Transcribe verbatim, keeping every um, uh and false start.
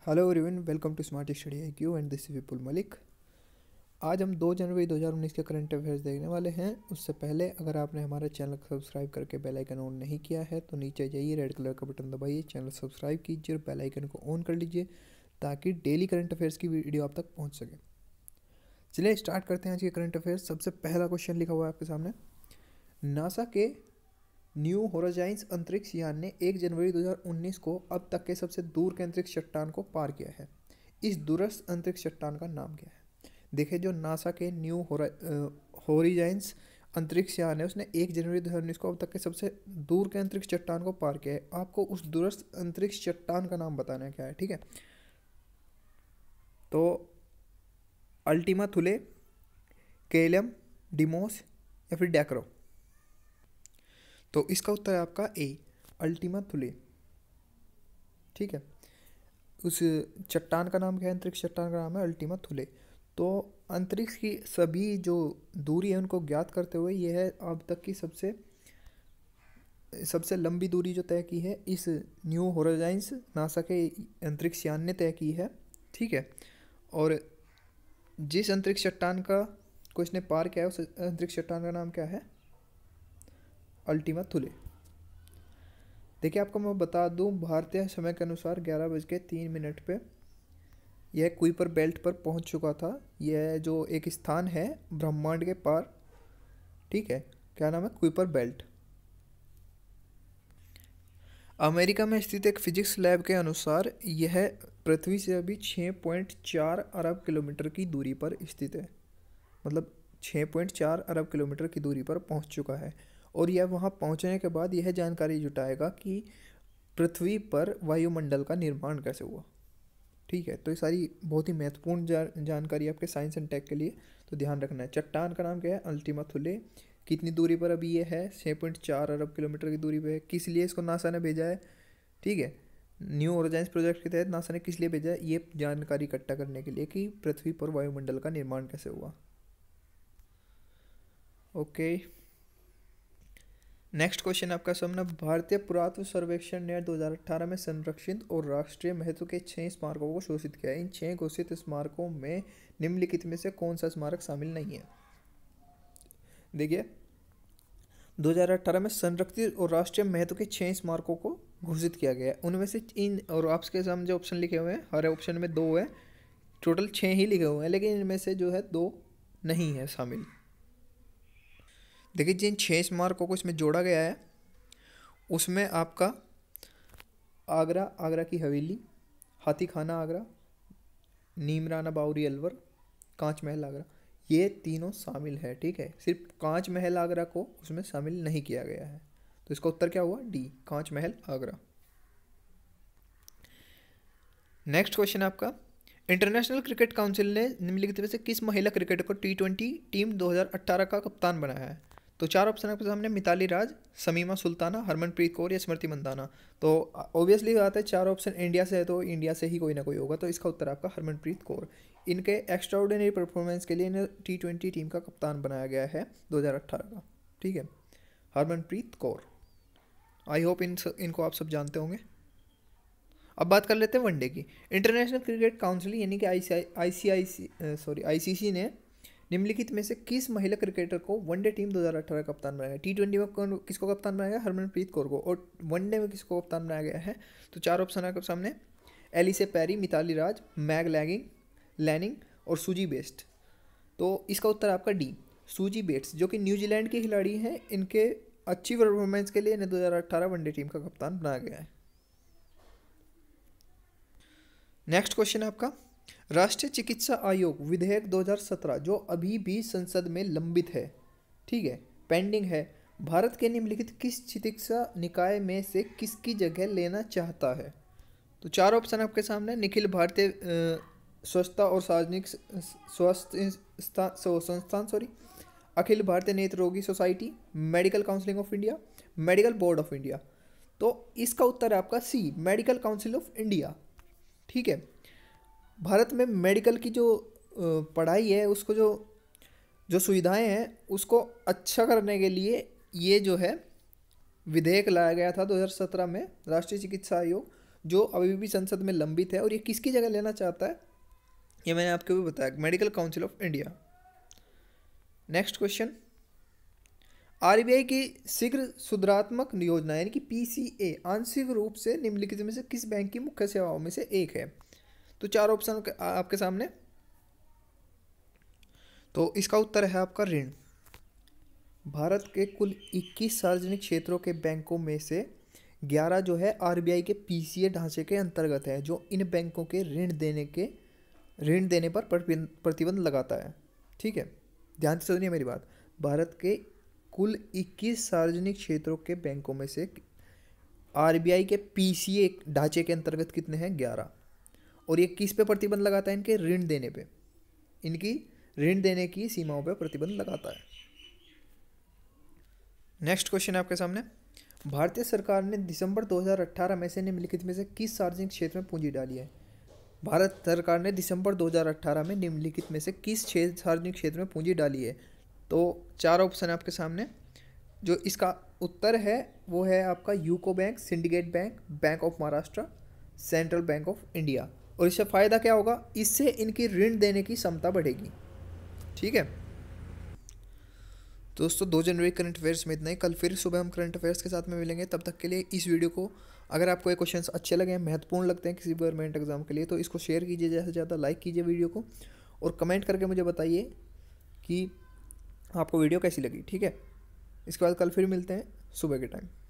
Hello everyone, welcome to smart study I Q and this is Vipul Malik. आज हम दो जनवरी दो हज़ार उन्नीस के करंट अफेयर्स देखने वाले हैं। उससे पहले अगर आपने हमारे चैनल को सब्सक्राइब करके बेल आइकन ऑन नहीं किया है तो नीचे जाइए, रेड कलर का बटन दबाइए, चैनल सब्सक्राइब कीजिए और बेल आइकन को ऑन कर लीजिए ताकि डेली करंट अफेयर्स की वीडियो आप तक पहुँच सके। चलिए स्टार्ट करते हैं आज के करंट अफेयर्स। सबसे पहला क्वेश्चन लिखा हुआ है आपके सामने। नासा के न्यू होराइजन्स अंतरिक्ष यान ने एक जनवरी दो हज़ार उन्नीस को अब तक के सबसे दूर के अंतरिक्ष चट्टान को पार किया है। इस दूरस्थ अंतरिक्ष चट्टान का नाम क्या है? देखिए, जो नासा के न्यू होराइजन्स अंतरिक्ष यान है उसने एक जनवरी दो हज़ार उन्नीस को अब तक के सबसे दूर के अंतरिक्ष चट्टान को पार किया है। आपको उस दूरस्थ अंतरिक्ष चट्टान का नाम बताना है क्या है, ठीक है? तो अल्टीमा थुले, केलम, डिमोस या फिर डैक्रो। तो इसका उत्तर है आपका ए, अल्टीमा थुले, ठीक है। उस चट्टान का नाम क्या है? अंतरिक्ष चट्टान का नाम है अल्टीमा थुले। तो अंतरिक्ष की सभी जो दूरी है उनको ज्ञात करते हुए यह है अब तक की सबसे सबसे लंबी दूरी जो तय की है इस न्यू होराइजन्स नासा के अंतरिक्ष यान ने तय की है, ठीक है। और जिस अंतरिक्ष चट्टान का को इसने पार किया है उस अंतरिक्ष चट्टान का नाम क्या है? Ultima Thule. देखिए, आपको मैं बता दूं, भारतीय समय के अनुसार ग्यारह बज के तीन मिनट पे यह कुइपर बेल्ट पर पहुंच चुका था। यह जो एक स्थान है ब्रह्मांड के पार, ठीक है, क्या नाम है? Kuiper belt. अमेरिका में स्थित एक फिजिक्स लैब के अनुसार यह पृथ्वी से अभी छः पॉइंट चार अरब किलोमीटर की दूरी पर स्थित है। मतलब छः पॉइंट चार अरब किलोमीटर की दूरी पर पहुंच चुका है। और यह वहां पहुंचने के बाद यह जानकारी जुटाएगा कि पृथ्वी पर वायुमंडल का निर्माण कैसे हुआ, ठीक है। तो ये सारी बहुत ही महत्वपूर्ण जा, जानकारी आपके साइंस एंड टेक के लिए, तो ध्यान रखना है। चट्टान का नाम क्या है? Ultima Thule. कितनी दूरी पर अभी ये है? छः पॉइंट चार अरब किलोमीटर की दूरी पे है। किस लिए इसको नासा ने भेजा है, ठीक है? न्यू होराइजन्स प्रोजेक्ट के तहत नासा ने किस लिए भेजा है? ये जानकारी इकट्ठा करने के लिए कि पृथ्वी पर वायुमंडल का निर्माण कैसे हुआ। ओके, नेक्स्ट क्वेश्चन आपका सामने। भारतीय पुरातत्व सर्वेक्षण ने दो हज़ार अठारह में संरक्षित और राष्ट्रीय महत्व के छह स्मारकों को घोषित किया है। इन छह घोषित स्मारकों में निम्नलिखित में से कौन सा स्मारक शामिल नहीं है? देखिए, दो हज़ार अठारह में संरक्षित और राष्ट्रीय महत्व के छह स्मारकों को घोषित किया गया है। उनमें से इन, और आपके सामने जो ऑप्शन लिखे हुए हैं, हर ऑप्शन में दो है, टोटल छः ही लिखे हुए हैं, लेकिन इनमें से जो है दो नहीं है शामिल। देखिए, जिन छः स्मारकों को इसमें जोड़ा गया है उसमें आपका आगरा, आगरा की हवेली, हाथी खाना आगरा, नीमराना बावरी अलवर, कांच महल आगरा, ये तीनों शामिल है, ठीक है। सिर्फ कांच महल आगरा को उसमें शामिल नहीं किया गया है। तो इसका उत्तर क्या हुआ? D, Kanch Mahal Agra. Next question आपका। इंटरनेशनल क्रिकेट काउंसिल ने निम्नलिखित में से किस महिला क्रिकेटर को टी ट्वेंटी टीम दो हज़ार अठारह का कप्तान बनाया है? तो चार ऑप्शन आपके सामने, मिताली राज, शमीमा सुल्ताना, हरमनप्रीत कौर या स्मृति मंदाना। तो ऑब्वियसली बात है, चार ऑप्शन इंडिया से है तो इंडिया से ही कोई ना कोई होगा। तो इसका उत्तर आपका हरमनप्रीत कौर। इनके एक्स्ट्राऑर्डिनरी परफॉर्मेंस के लिए इन्हें टी ट्वेंटी टीम का कप्तान बनाया गया है दो हज़ार अठारह का, ठीक है, हरमनप्रीत कौर। आई होप इन इनको आप सब जानते होंगे। अब बात कर लेते हैं वनडे की। इंटरनेशनल क्रिकेट काउंसिल यानी कि आई सी आई सी सॉरी आई सी सी ने निम्नलिखित में से किस महिला क्रिकेटर को वनडे टीम दो हज़ार अठारह कप्तान बनाया गया? टी ट्वेंटी में कौन किसको कप्तान बनाया गया? हरमनप्रीत कौर को। और वनडे में किसको कप्तान बनाया गया है? तो चार ऑप्शन है आपके सामने, Ellyse Perry, Mithali Raj, Meg लैगिंग लैनिंग और सूजी बेस्ट। तो इसका उत्तर आपका डी, सूजी बेट्स, जो कि न्यूजीलैंड की खिलाड़ी हैं। इनके अच्छी परफॉर्मेंस के लिए इन्हें दो हज़ार अठारह वनडे टीम का कप्तान बनाया गया है। नेक्स्ट क्वेश्चन आपका। राष्ट्रीय चिकित्सा आयोग विधेयक दो हज़ार सत्रह जो अभी भी संसद में लंबित है, ठीक है, पेंडिंग है, भारत के निम्नलिखित किस चिकित्सा निकाय में से किसकी जगह लेना चाहता है? तो चार ऑप्शन आपके सामने, निखिल भारतीय स्वच्छता और सार्वजनिक स्वास्थ्य संस्थान सॉरी अखिल भारतीय नेत्र रोगी society, medical council of India, medical board of India. तो इसका उत्तर है आपका C, medical council of India, ठीक है। भारत में मेडिकल की जो पढ़ाई है, उसको जो जो सुविधाएं हैं उसको अच्छा करने के लिए ये जो है विधेयक लाया गया था दो हज़ार सत्रह में, राष्ट्रीय चिकित्सा आयोग। जो अभी भी संसद में लंबित है, और ये किसकी जगह लेना चाहता है ये मैंने आपको भी बताया, medical council of India. Next question, RBI की शीघ्र सुधारात्मक योजना यानी कि पीसीए आंशिक रूप से निम्नलिखित में से किस बैंक की मुख्य सेवाओं में से एक है? तो चार ऑप्शन आपके सामने, तो इसका उत्तर है आपका ऋण। भारत के कुल इक्कीस सार्वजनिक क्षेत्रों के बैंकों में से ग्यारह जो है आरबीआई के पीसीए ढांचे के अंतर्गत है, जो इन बैंकों के ऋण देने के ऋण देने पर प्रतिबंध लगाता है। ठीक है, ध्यान से सुनिए मेरी बात। भारत के कुल इक्कीस सार्वजनिक क्षेत्रों के बैंकों में से आरबीआई के पीसीए ढांचे के अंतर्गत कितने हैं? ग्यारह। और ये किस पे प्रतिबंध लगाता है? इनके ऋण देने पे, इनकी ऋण देने की सीमाओं पे प्रतिबंध लगाता है। नेक्स्ट क्वेश्चन है आपके सामने, भारतीय सरकार ने दिसंबर दो हज़ार अठारह में से निम्नलिखित में से किस सार्वजनिक क्षेत्र में पूंजी डाली है? भारत सरकार ने दिसंबर दो हज़ार अठारह में निम्नलिखित में से किस सार्वजनिक क्षेत्र में पूंजी डाली है? तो चार ऑप्शन है आपके सामने, जो इसका उत्तर है वो है आपका UCO bank, syndicate bank, bank of Maharashtra, central bank of India. और इससे फ़ायदा क्या होगा? इससे इनकी ऋण देने की क्षमता बढ़ेगी। ठीक है दोस्तों, दो जनवरी करंट अफेयर्स में इतना ही। कल फिर सुबह हम करंट अफेयर्स के साथ में मिलेंगे। तब तक के लिए इस वीडियो को, अगर आपको ये क्वेश्चंस अच्छे लगे हैं, महत्वपूर्ण लगते हैं किसी गवर्नमेंट एग्जाम के लिए, तो इसको शेयर कीजिए ज़्यादा से ज़्यादा, लाइक कीजिए वीडियो को, और कमेंट करके मुझे बताइए कि आपको वीडियो कैसी लगी। ठीक है, इसके बाद कल फिर मिलते हैं सुबह के टाइम।